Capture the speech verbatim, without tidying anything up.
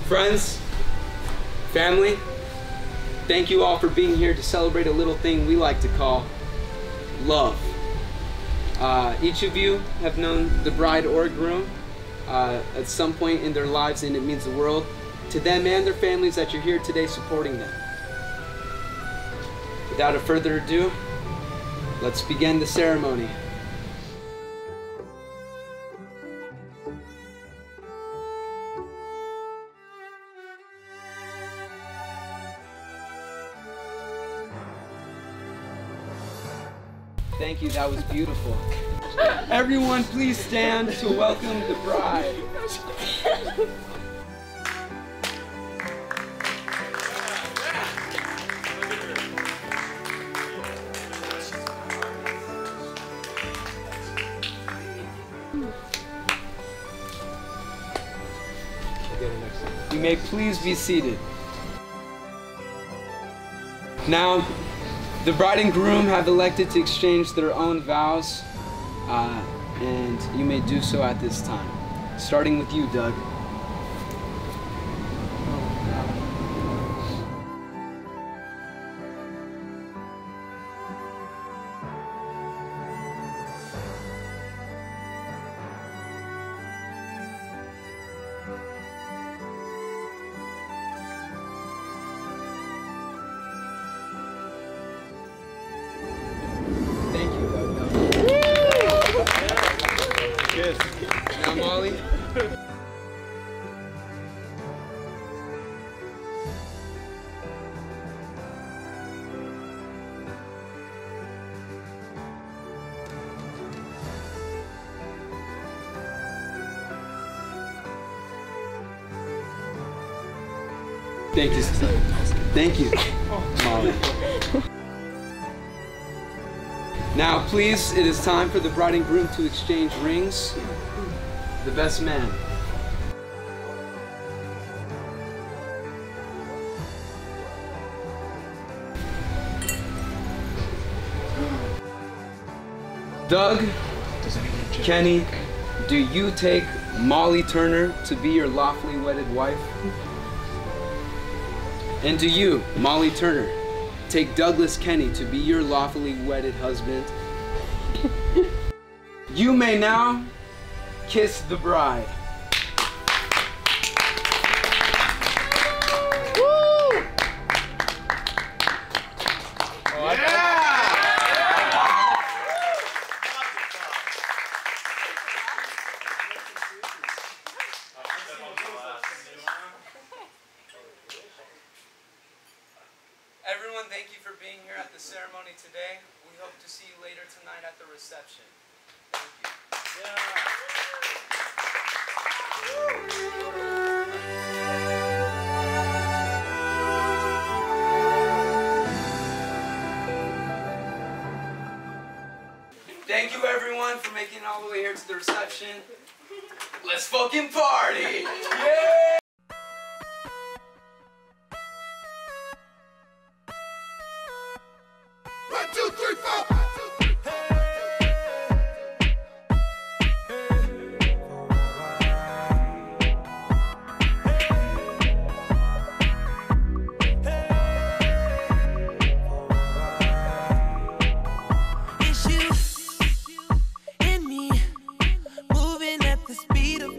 Friends, family, thank you all for being here to celebrate a little thing we like to call love. Uh, each of you have known the bride or groom uh, at some point in their lives, and it means the world to them and their families that you're here today supporting them. Without a further ado, let's begin the ceremony. Thank you, that was beautiful. Everyone please stand to welcome the bride. You may please be seated. Now, the bride and groom have elected to exchange their own vows, uh, and you may do so at this time. Starting with you, Doug. Now, Molly. Thank you. Thank you, Molly. Now, please, it is time for the bride and groom to exchange rings. The best man. Doug, Kenny, do you take Molly Turner to be your lawfully wedded wife? And do you, Molly Turner, take Douglas Kenny to be your lawfully wedded husband? You may now kiss the bride. Woo! Oh, yeah! Everyone, thank you for being here at the ceremony today. We hope to see you later tonight at the reception. Thank you. Thank you everyone for making it all the way here to the reception. Let's fucking party! Yeah! One, two, three, four! It's you and me moving at the speed of